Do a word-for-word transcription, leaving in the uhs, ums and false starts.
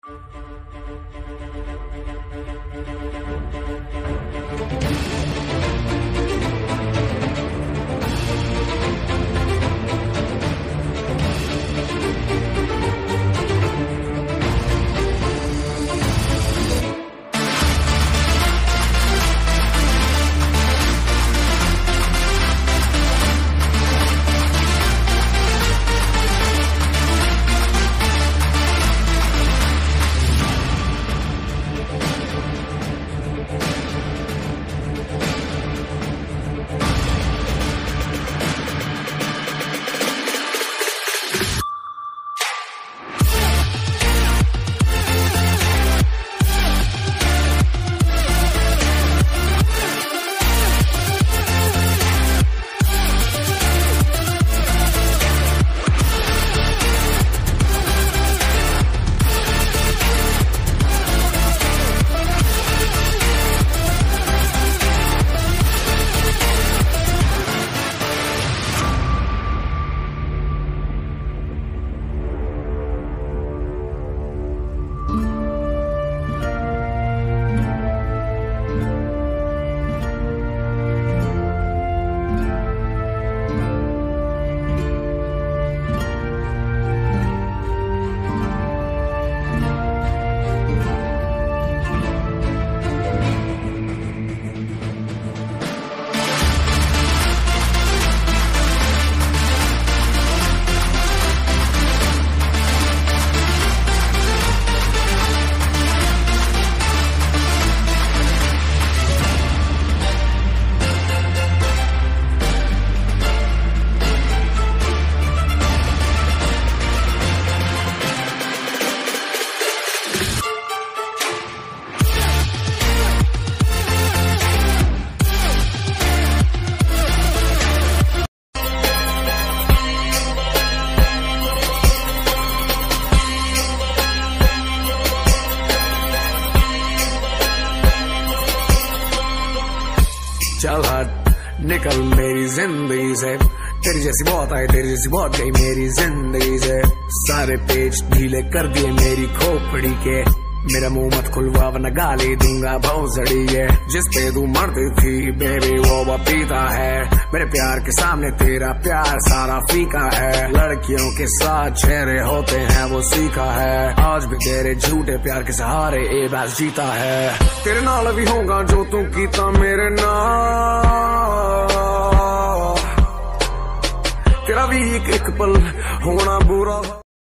चल हट निकल मेरी जिंदगी से, तेरी जैसी बहुत आई तेरी जैसी बहुत गई मेरी जिंदगी से। सारे पेज ढीले कर दिए मेरी खोपड़ी के, मेरा मुंह मत खुलवा वरना गाली दूंगा भौंसड़ी है। जिस पे तू मरती थी बेबी वो पपीता है, मेरे प्यार के सामने तेरा प्यार सारा फीका है। लड़कियों के साथ चेहरे होते हैं वो सीखा है, आज भी तेरे झूठे प्यार के सहारे ए बस जीता है। तेरे नाल भी होगा जो तू कीता मेरे नाल, तेरा भी एक एक पल होना बुरा।